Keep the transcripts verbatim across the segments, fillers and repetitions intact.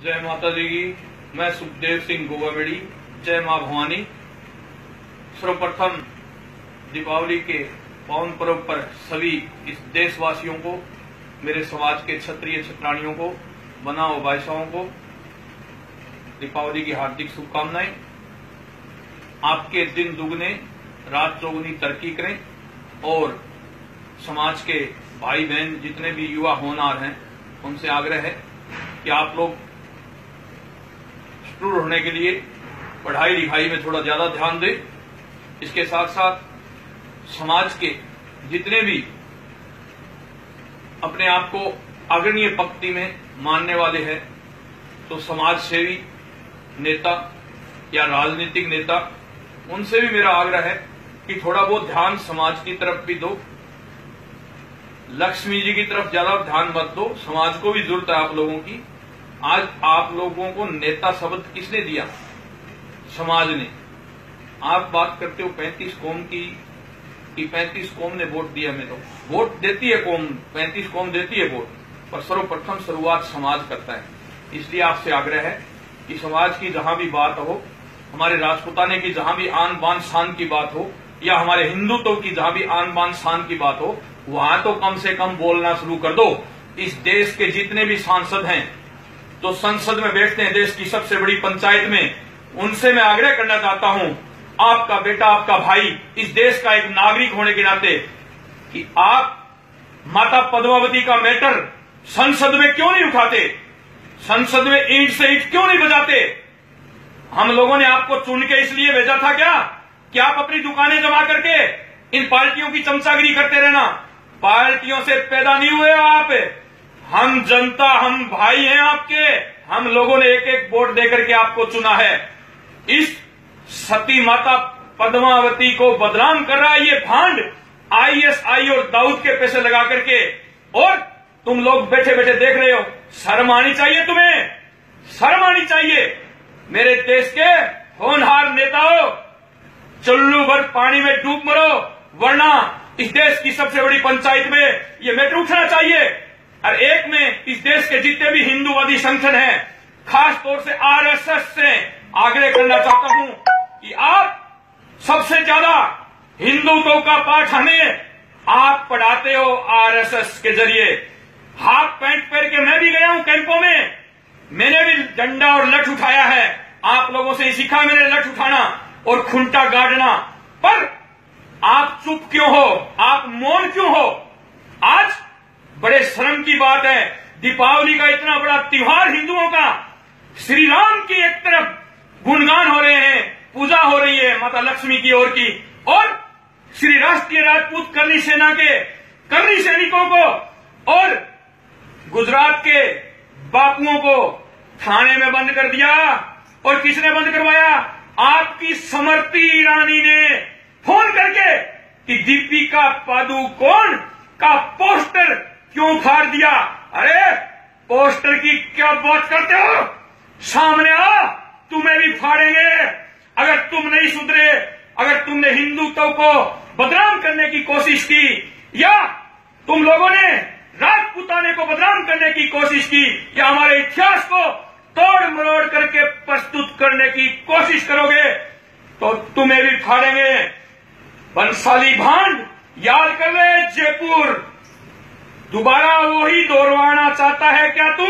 जय माता दी की। मैं सुखदेव सिंह गोवाबेड़ी। जय मां भवानी। सर्वप्रथम दीपावली के पावन पर्व पर सभी इस देशवासियों को, मेरे समाज के क्षत्रिय क्षत्राणियों को, बना और भाईसाओं को दीपावली की हार्दिक शुभकामनाएं। आपके दिन दुगने रात चौगुनी तरक्की करें और समाज के भाई बहन जितने भी युवा होनहार हैं उनसे आग्रह है कि आप लोग स्टूर होने के लिए पढ़ाई लिखाई में थोड़ा ज्यादा ध्यान दें। इसके साथ साथ समाज के जितने भी अपने आप को अग्रणीय पंक्ति में मानने वाले हैं, तो समाज सेवी नेता या राजनीतिक नेता, उनसे भी मेरा आग्रह है कि थोड़ा बहुत ध्यान समाज की तरफ भी दो। लक्ष्मी जी की तरफ ज्यादा ध्यान मत दो, समाज को भी जरूरत है आप लोगों की। आज आप लोगों को नेता शब्द किसने दिया? समाज ने। आप बात करते हो पैंतीस कौम की कि पैंतीस कौम ने वोट दिया। मैं तो वोट देती है कौम, पैंतीस कौम देती है वोट, पर सर्वप्रथम शुरुआत समाज करता है। इसलिए आपसे आग्रह है कि समाज की जहां भी बात हो, हमारे राजपूताने की जहां भी आन बान शान की बात हो, या हमारे हिंदुत्व की जहां भी आन बान शान की बात हो, वहां तो कम से कम बोलना शुरू कर दो। इस देश के जितने भी सांसद हैं, तो संसद में बैठते हैं देश की सबसे बड़ी पंचायत में, उनसे मैं आग्रह करना चाहता हूं, आपका बेटा, आपका भाई, इस देश का एक नागरिक होने के नाते, कि आप माता पद्मावती का मैटर संसद में क्यों नहीं उठाते? संसद में ईंट से ईंट क्यों नहीं बजाते? हम लोगों ने आपको चुन के इसलिए भेजा था क्या कि आप अपनी दुकानें जमा करके इन पार्टियों की चमचागिरी करते रहना? पार्टियों से पैदा नहीं हुए आप। हम जनता, हम भाई हैं आपके। हम लोगों ने एक एक वोट देकर के आपको चुना है। इस सती माता पद्मावती को बदनाम कर रहा है ये भांड, आईएसआई और दाऊद के पैसे लगा करके, और तुम लोग बैठे बैठे देख रहे हो। शर्म आनी चाहिए तुम्हें, शर्म आनी चाहिए। मेरे देश के होनहार नेताओं, चुल्लू भर पानी में डूब मरो, वरना इस देश की सबसे बड़ी पंचायत में ये मैटर उठना चाहिए। और एक में इस देश के जितने भी हिंदूवादी संगठन हैं, खास तौर से आरएसएस से आग्रह करना चाहता हूं कि आप सबसे ज्यादा हिंदुत्व का पाठ हमें आप पढ़ाते हो आरएसएस के जरिए। हाफ पैंट पहन के मैं भी गया हूं कैंपों में, मैंने भी डंडा और लठ उठाया है। आप लोगों से ही सीखा मैंने लठ उठाना और खुंटा गाड़ना। पर आप चुप क्यों हो? आप मौन क्यों हो? आज बड़े शर्म की बात है, दीपावली का इतना बड़ा त्योहार हिंदुओं का, श्री राम की एक तरफ गुणगान हो रहे हैं, पूजा हो रही है माता लक्ष्मी की ओर की, और श्री राष्ट्रीय राजपूत करनी सेना के करनी सैनिकों को और गुजरात के बापुओं को थाने में बंद कर दिया। और किसने बंद करवाया? आपकी समर्ति ईरानी ने फोन करके कि दीपिका पादुकोण का पोस्टर क्यों फाड़ दिया? अरे पोस्टर की क्या बात करते हो? सामने आ, तुम्हें भी फाड़ेंगे अगर तुम नहीं सुधरे। अगर तुमने हिंदुत्व को बदनाम करने की कोशिश की, या तुम लोगों ने राजपूताने को बदनाम करने की कोशिश की, या हमारे इतिहास को तोड़ मरोड़ करके प्रस्तुत करने की कोशिश करोगे, तो तुम्हें भी फाड़ेंगे। बंसाली भांड, याद कर ले जयपुर, दोबारा वही दोहराना चाहता है क्या तू?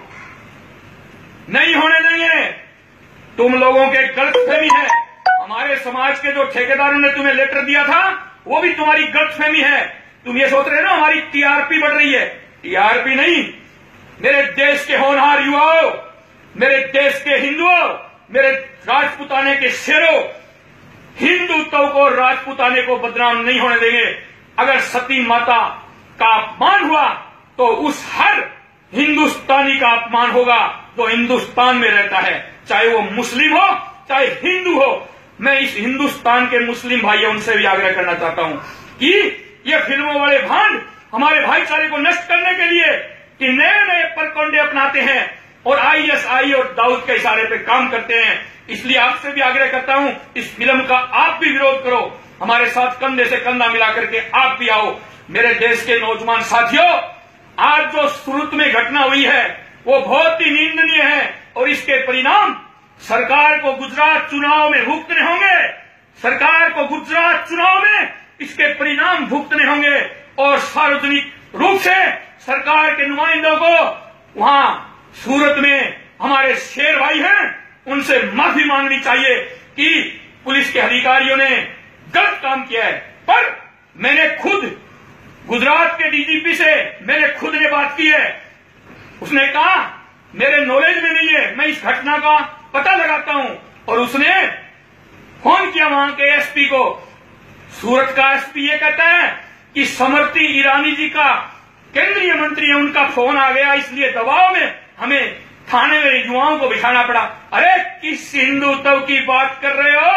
नहीं होने देंगे। तुम लोगों के गलतफहमी है। हमारे समाज के जो ठेकेदारों ने तुम्हें लेटर दिया था, वो भी तुम्हारी गलतफहमी है। तुम ये सोच रहे हो ना हमारी टीआरपी बढ़ रही है। टीआरपी नहीं, मेरे देश के होनहार युवाओं, मेरे देश के हिंदुओं, मेरे राजपूताने के शेरों, हिंदुत्व को, राजपूताने को बदनाम नहीं होने देंगे। अगर सती माता का अपमान हुआ तो उस हर हिंदुस्तानी का अपमान होगा जो हिंदुस्तान में रहता है, चाहे वो मुस्लिम हो चाहे हिंदू हो। मैं इस हिंदुस्तान के मुस्लिम भाइयों उनसे भी आग्रह करना चाहता हूं कि ये फिल्मों वाले भांड हमारे भाईचारे को नष्ट करने के लिए कि नए नए परकोंडे अपनाते हैं और आईएसआई और दाऊद के इशारे पे काम करते हैं। इसलिए आपसे भी आग्रह करता हूं, इस फिल्म का आप भी विरोध करो, हमारे साथ कंधे से कंधा मिला करके आप भी आओ। मेरे देश के नौजवान साथियों, आज जो सूरत में घटना हुई है वो बहुत ही निंदनीय है। इसके परिणाम सरकार को गुजरात चुनाव में भुगतने होंगे। सरकार को गुजरात चुनाव में इसके परिणाम भुगतने होंगे और सार्वजनिक रूप से सरकार के नुमाइंदों को वहां सूरत में हमारे शेर भाई हैं, उनसे माफी मांगनी चाहिए कि पुलिस के अधिकारियों ने गलत काम किया है। पर मैंने खुद गुजरात के डीजीपी से मैंने खुद ने बात की है। उसने कहा मेरे नॉलेज में नहीं है, मैं इस घटना का पता लगाता हूं। और उसने फोन किया वहां के एसपी को। सूरत का एसपी ये कहता है कि स्मृति ईरानी जी का केंद्रीय मंत्री है, उनका फोन आ गया, इसलिए दबाव में हमें थाने में युवाओं को बिठाना पड़ा। अरे किस हिंदुत्व की बात कर रहे हो?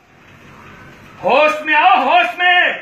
होश में आओ, होश में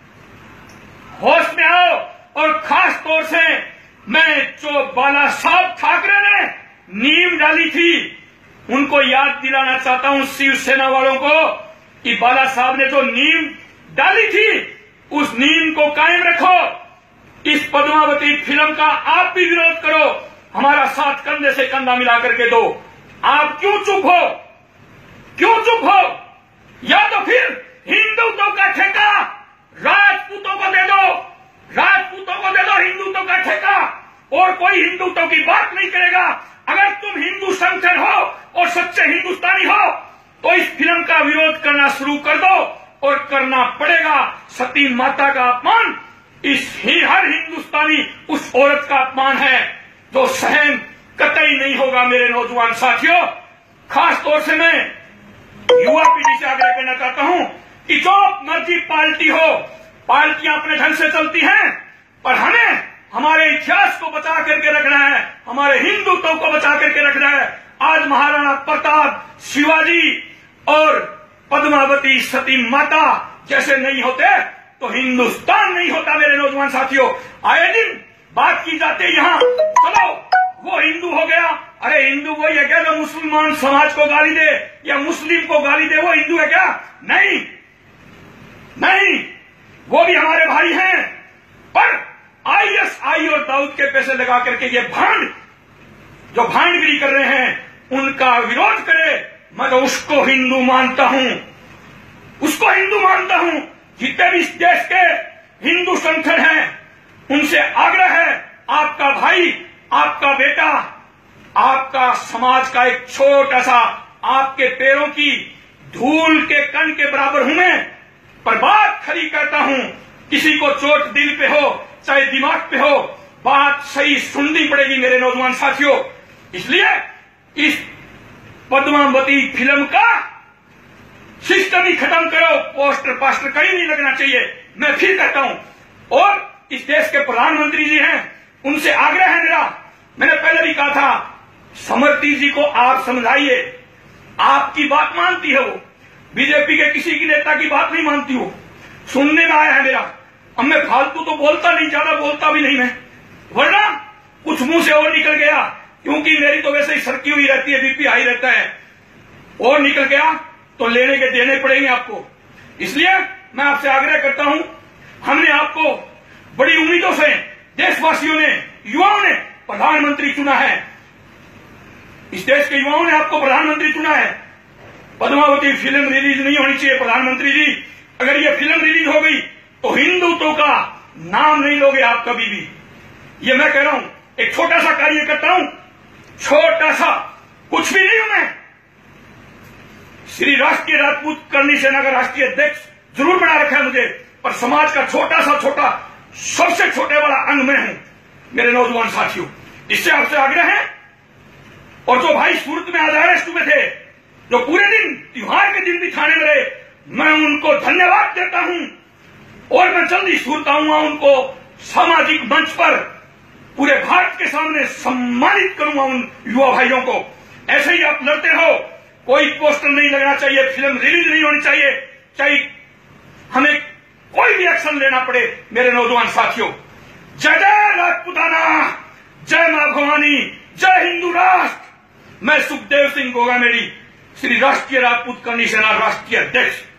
होश में आओ। और खास तौर से मैं जो बाला साहब ठाकरे ने नींव डाली थी उनको याद दिलाना चाहता हूं शिवसेना वालों को कि बाला साहब ने जो नींव डाली थी उस नींव को कायम रखो। इस पद्मावती फिल्म का आप भी विरोध करो, हमारा साथ कंधे से कंधा मिला करके दो। आप क्यों चुप हो? क्यों चुप हो? या तो फिर हिंदुत्व का ठेका राजपूतों को दे दो, राजपूतों को दे दो हिंदुत्व का ठेका, और कोई हिंदुत्व की बात नहीं करेगा। अगर तुम हिंदू संगठन हो और सच्चे हिंदुस्तानी हो तो इस फिल्म का विरोध करना शुरू कर दो, और करना पड़ेगा। सती माता का अपमान इस ही हर हिंदुस्तानी उस औरत का अपमान है जो सहन कतई नहीं होगा। मेरे नौजवान साथियों, खास तौर से मैं युवा पीढ़ी से आग्रह करना चाहता हूं कि जो मर्जी पार्टी हो, पार्टियां अपने ढंग से चलती हैं, पर हमें हमारे इतिहास को बचा करके रखना है, हमारे हिंदुत्व को बचा करके रखना है। आज महाराणा प्रताप, शिवाजी और पद्मावती सती माता जैसे नहीं होते तो हिंदुस्तान नहीं होता। मेरे नौजवान साथियों, आए दिन बात की जाती है यहाँ, चलो वो हिंदू हो गया। अरे हिंदू वही है क्या जो मुसलमान समाज को गाली दे या मुस्लिम को गाली दे, वो हिंदू है क्या? नहीं नहीं, वो भी हमारे भाई हैं। पर आईएसआई और दाऊद के पैसे लगा करके ये भांड जो भांडगिरी कर रहे हैं उनका विरोध करे। मैं तो उसको हिंदू मानता हूं, उसको हिंदू मानता हूं। जितने भी इस देश के हिंदू संगठन हैं उनसे आग्रह है, आपका भाई, आपका बेटा, आपका समाज का एक छोटा सा, आपके पैरों की धूल के कण के बराबर हूं मैं, पर बात खरी करता हूं। किसी को चोट दिल पे हो चाहे दिमाग पे हो, बात सही सुननी पड़ेगी मेरे नौजवान साथियों। इसलिए इस पद्मावती फिल्म का सिस्टम ही खत्म करो, पोस्टर पास्टर कहीं नहीं लगना चाहिए। मैं फिर कहता हूं, और इस देश के प्रधानमंत्री जी हैं, उनसे आग्रह है मेरा, मैंने पहले भी कहा था, स्मृति जी को आप समझाइए। आपकी बात मानती है वो, बीजेपी के किसी की नेता की बात नहीं मानती हो। सुनने में आया है मेरा। अब मैं फालतू तो बोलता नहीं, ज्यादा बोलता भी नहीं मैं, वरना कुछ मुंह से और निकल गया, क्योंकि मेरी तो वैसे ही सरकी हुई रहती है, बीपी हाई रहता है, और निकल गया तो लेने के देने पड़ेंगे आपको। इसलिए मैं आपसे आग्रह करता हूं, हमने आपको बड़ी उम्मीदों से देशवासियों ने, युवाओं ने प्रधानमंत्री चुना है। इस देश के युवाओं ने आपको प्रधानमंत्री चुना है। पद्मावती फिल्म रिलीज नहीं होनी चाहिए प्रधानमंत्री जी। अगर ये फिल्म रिलीज हो गई तो हिंदुत्व का नाम नहीं लोगे आप कभी भी। ये मैं कह रहा हूं, एक छोटा सा कार्य करता हूं, छोटा सा, कुछ भी नहीं हूं मैं। श्री राष्ट्रीय राजपूत करनी सेना का राष्ट्रीय अध्यक्ष जरूर बना रखा है मुझे, पर समाज का छोटा सा छोटा, सबसे छोटे वाला अंग में हूं मेरे नौजवान साथियों। इससे आपसे आग्रह है, और जो भाई सूरत में आज अरेस्ट हुए थे, जो पूरे दिन त्योहार के दिन भी थाने में रहे, मैं उनको धन्यवाद देता हूं। और मैं जल्दी सूरत आऊंगा, उनको सामाजिक मंच पर पूरे भारत के सामने सम्मानित करूंगा उन युवा भाइयों को। ऐसे ही आप लड़ते रहो, कोई पोस्टर नहीं लगना चाहिए, फिल्म रिलीज नहीं होनी चाहिए, चाहे हमें कोई भी एक्शन लेना पड़े मेरे नौजवान साथियों। जय जय राजपूताना, जय मां भवानी, जय हिंदू राष्ट्र। मैं सुखदेव सिंह गोगामेड़ी, श्री राष्ट्रीय राजपूत करनी सेना राष्ट्रीय अध्यक्ष।